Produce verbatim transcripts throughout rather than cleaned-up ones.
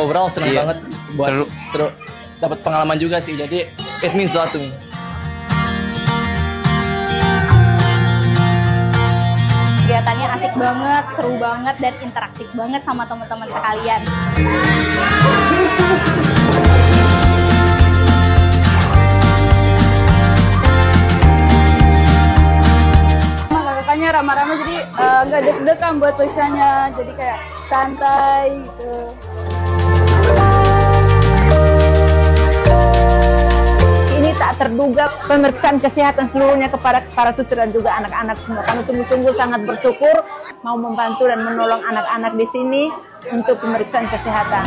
overall senang Iya. banget buat Seru. seru, dapat pengalaman juga sih, jadi it means a lot to me. Kegiatannya asik banget, seru banget, dan interaktif banget sama teman-teman sekalian. Kakaknya ramah-ramah, jadi nggak uh, deg-degan buat tulisannya, jadi kayak santai gitu. Ini tak terduga pemeriksaan kesehatan seluruhnya kepada para suster dan juga anak-anak semua. Kami sungguh-sungguh sangat bersyukur mau membantu dan menolong anak-anak di sini untuk pemeriksaan kesehatan.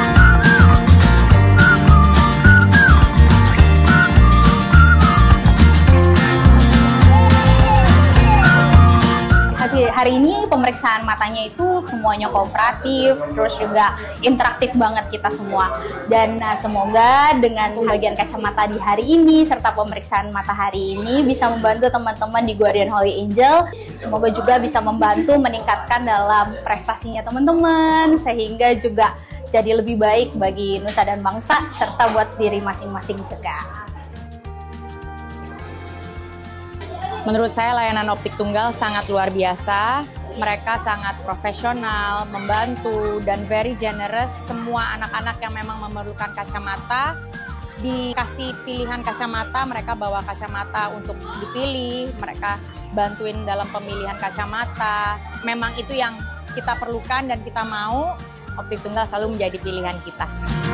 Hari ini pemeriksaan matanya itu semuanya kooperatif, terus juga interaktif banget kita semua. Dan uh, semoga dengan bagian kacamata di hari ini serta pemeriksaan mata hari ini bisa membantu teman-teman di Guardian Holy Angel. Semoga juga bisa membantu meningkatkan dalam prestasinya teman-teman, sehingga juga jadi lebih baik bagi nusa dan bangsa serta buat diri masing-masing juga. Menurut saya layanan optik tunggal sangat luar biasa. Mereka sangat profesional, membantu, dan very generous. Semua anak-anak yang memang memerlukan kacamata dikasih pilihan kacamata, mereka bawa kacamata untuk dipilih, mereka bantuin dalam pemilihan kacamata. Memang itu yang kita perlukan dan kita mau, optik tunggal selalu menjadi pilihan kita.